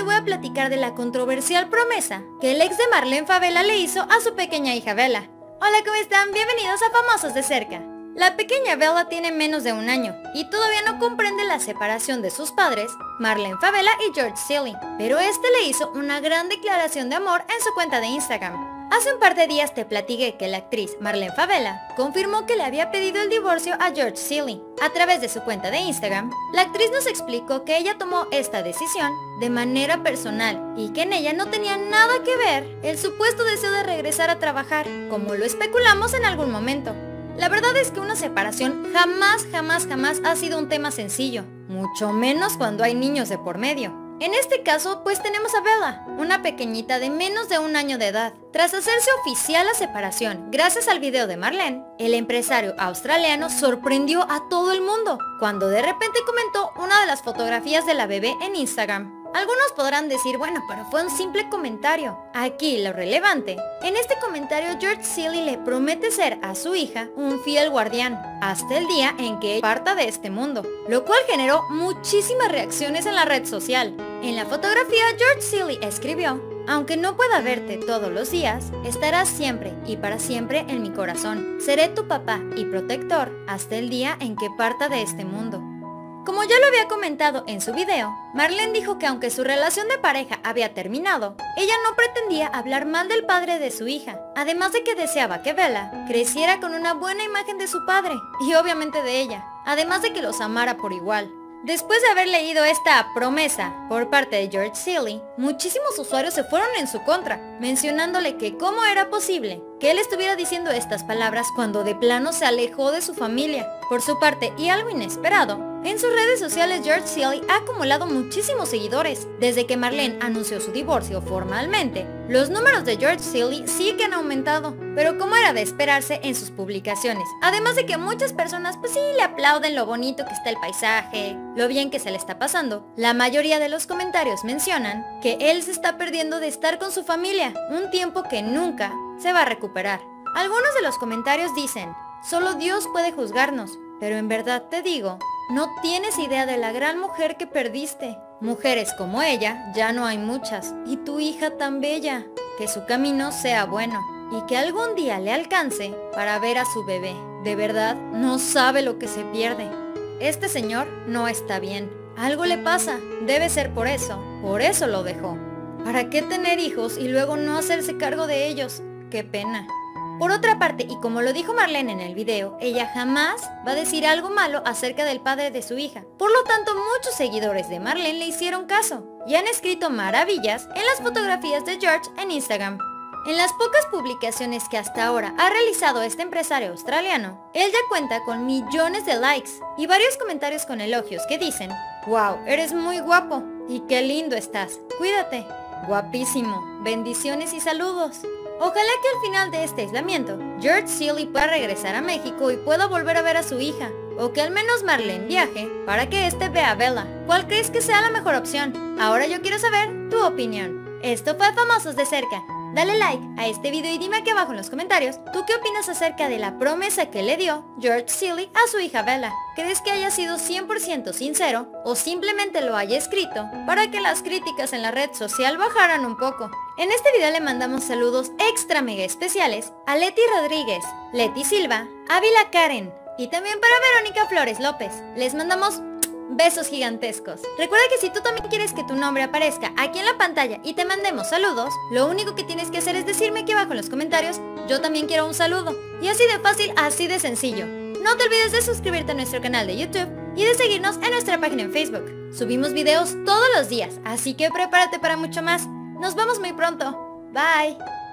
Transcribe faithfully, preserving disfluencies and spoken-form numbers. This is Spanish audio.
voy a platicar de la controversial promesa que el ex de Marlene Favela le hizo a su pequeña hija Bella. Hola, ¿cómo están? Bienvenidos a Famosos de Cerca. La pequeña Bella tiene menos de un año y todavía no comprende la separación de sus padres, Marlene Favela y George Seeley, pero este le hizo una gran declaración de amor en su cuenta de Instagram. Hace un par de días te platiqué que la actriz Marlene Favela confirmó que le había pedido el divorcio a George Seeley. A través de su cuenta de Instagram, la actriz nos explicó que ella tomó esta decisión de manera personal y que en ella no tenía nada que ver el supuesto deseo de regresar a trabajar, como lo especulamos en algún momento. La verdad es que una separación jamás, jamás, jamás ha sido un tema sencillo, mucho menos cuando hay niños de por medio. En este caso, pues tenemos a Bella, una pequeñita de menos de un año de edad. Tras hacerse oficial la separación, gracias al video de Marlene, el empresario australiano sorprendió a todo el mundo, cuando de repente comentó una de las fotografías de la bebé en Instagram. Algunos podrán decir, bueno, pero fue un simple comentario. Aquí lo relevante. En este comentario George Seeley le promete ser a su hija un fiel guardián, hasta el día en que parta de este mundo, lo cual generó muchísimas reacciones en la red social. En la fotografía George Seeley escribió: aunque no pueda verte todos los días, estarás siempre y para siempre en mi corazón. Seré tu papá y protector hasta el día en que parta de este mundo. Como ya lo había comentado en su video, Marlene dijo que aunque su relación de pareja había terminado, ella no pretendía hablar mal del padre de su hija, además de que deseaba que Bella creciera con una buena imagen de su padre, y obviamente de ella, además de que los amara por igual. Después de haber leído esta promesa por parte de George Seeley, muchísimos usuarios se fueron en su contra, mencionándole que cómo era posible que él estuviera diciendo estas palabras cuando de plano se alejó de su familia. Por su parte, y algo inesperado, en sus redes sociales George Seeley ha acumulado muchísimos seguidores. Desde que Marlene anunció su divorcio formalmente, los números de George Seeley sí que han aumentado, pero como era de esperarse en sus publicaciones. Además de que muchas personas pues sí le aplauden lo bonito que está el paisaje, lo bien que se le está pasando, la mayoría de los comentarios mencionan que él se está perdiendo de estar con su familia, un tiempo que nunca se va a recuperar. Algunos de los comentarios dicen: solo Dios puede juzgarnos, pero en verdad te digo, no tienes idea de la gran mujer que perdiste. Mujeres como ella ya no hay muchas, y tu hija tan bella. Que su camino sea bueno, y que algún día le alcance para ver a su bebé. De verdad, no sabe lo que se pierde. Este señor no está bien. Algo le pasa, debe ser por eso, por eso lo dejó. ¿Para qué tener hijos y luego no hacerse cargo de ellos? Qué pena. Por otra parte, y como lo dijo Marlene en el video, ella jamás va a decir algo malo acerca del padre de su hija. Por lo tanto, muchos seguidores de Marlene le hicieron caso y han escrito maravillas en las fotografías de George en Instagram. En las pocas publicaciones que hasta ahora ha realizado este empresario australiano, él ya cuenta con millones de likes y varios comentarios con elogios que dicen: wow, eres muy guapo y qué lindo estás, cuídate, guapísimo, bendiciones y saludos. Ojalá que al final de este aislamiento, George Seeley pueda regresar a México y pueda volver a ver a su hija, o que al menos Marlene viaje para que éste vea a Bella. ¿Cuál crees que sea la mejor opción? Ahora yo quiero saber tu opinión. Esto fue Famosos de Cerca. Dale like a este video y dime aquí abajo en los comentarios, ¿tú qué opinas acerca de la promesa que le dio George Seeley a su hija Bella? ¿Crees que haya sido cien por ciento sincero o simplemente lo haya escrito para que las críticas en la red social bajaran un poco? En este video le mandamos saludos extra mega especiales a Leti Rodríguez, Leti Silva, Ávila Karen y también para Verónica Flores López. Les mandamos besos gigantescos. Recuerda que si tú también quieres que tu nombre aparezca aquí en la pantalla y te mandemos saludos, lo único que tienes que hacer es decirme aquí abajo en los comentarios: yo también quiero un saludo. Y así de fácil, así de sencillo. No te olvides de suscribirte a nuestro canal de YouTube y de seguirnos en nuestra página en Facebook. Subimos videos todos los días, así que prepárate para mucho más. Nos vemos muy pronto. Bye.